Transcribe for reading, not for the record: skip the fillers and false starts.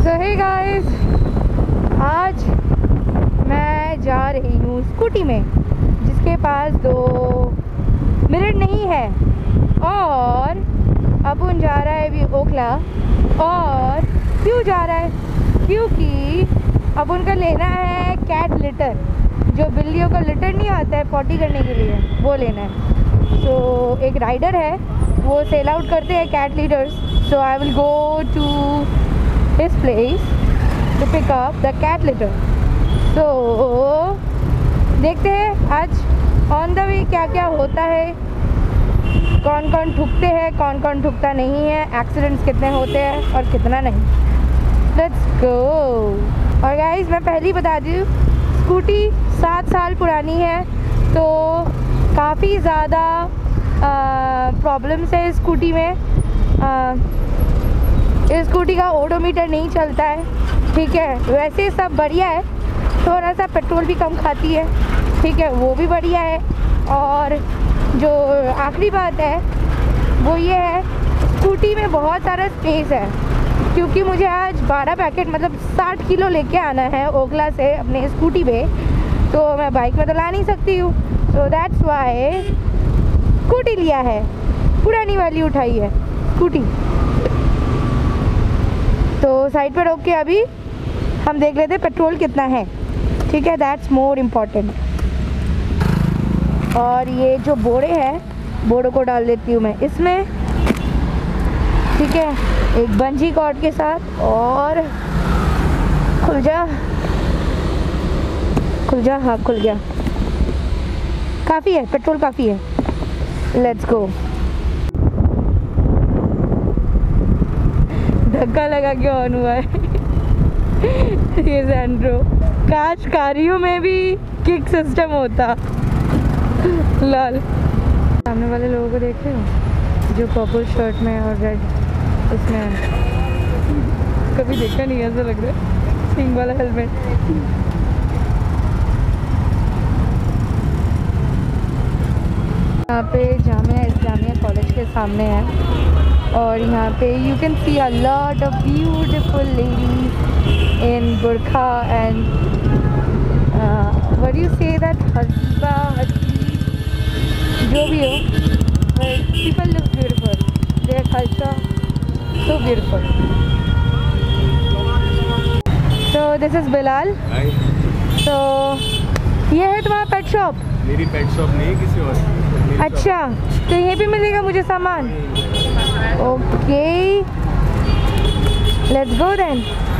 सो hey guys, आज मैं जा रही हूँ स्कूटी में जिसके पास 2 मिनट नहीं है और अपुन जा रहा है अभी ओखला। और क्यों जा रहा है? क्योंकि अपुन का लेना है कैट लिटर, जो बिल्लियों का लिटर नहीं आता है पॉटी करने के लिए, वो लेना है। सो एक राइडर है, वो सेल आउट करते हैं cat leaders. So I will go to his place to pick up the cat litter. So देखते हैं आज ऑन द वे क्या क्या होता है, कौन कौन ठुकते हैं, कौन कौन ठुकता नहीं है, एक्सीडेंट्स कितने होते हैं और कितना नहीं। Let's go. और गाइस मैं पहले ही बता दूँ, स्कूटी 7 साल पुरानी है तो काफ़ी ज़्यादा प्रॉब्लम्स है स्कूटी में। इस स्कूटी का ओडोमीटर नहीं चलता है, ठीक है। वैसे सब बढ़िया है, थोड़ा सा पेट्रोल भी कम खाती है, ठीक है, वो भी बढ़िया है। और जो आखिरी बात है वो ये है, स्कूटी में बहुत सारा स्पेस है, क्योंकि मुझे आज 12 पैकेट मतलब 60 किलो लेके आना है ओखला से अपने स्कूटी पे, तो मैं बाइक में तो ला नहीं सकती हूँ। सो दैट्स वाई स्कूटी लिया है, पुरानी वाली उठाई है स्कूटी। तो साइड पर रोक के अभी हम देख लेते पेट्रोल कितना है, ठीक है, दैट्स मोर इम्पॉर्टेंट। और ये जो बोड़े हैं, बोड़ों को डाल देती हूँ मैं इसमें, ठीक है, एक बंजी कॉर्ड के साथ। और खुल जा, खुल जा, हाँ खुल गया। काफ़ी है, पेट्रोल काफ़ी है। Let's go. धक्का लगा के ऑन हुआ है ये सैंड्रो। काश कारियों में भी किक सिस्टम होता। लाल सामने वाले लोगों को देख रहे हो जो पर्पल शर्ट में और रेड उसमें, कभी देखा नहीं, ऐसा लग रहा है सिंग वाला हेलमेट। यहाँ पे जामिया इस्लामिया कॉलेज के सामने है और यहाँ पे you can see a lot of beautiful ladies in burqa and what you say that हजीबा जो भी हो, people look beautiful, their culture so beautiful. So this is Bilal. तो ये है तुम्हारा पेट शॉप? मेरी पेट शॉप नहीं, किसी और। अच्छा, तो यहीं पे मिलेगा मुझे सामान? Okay, let's go then.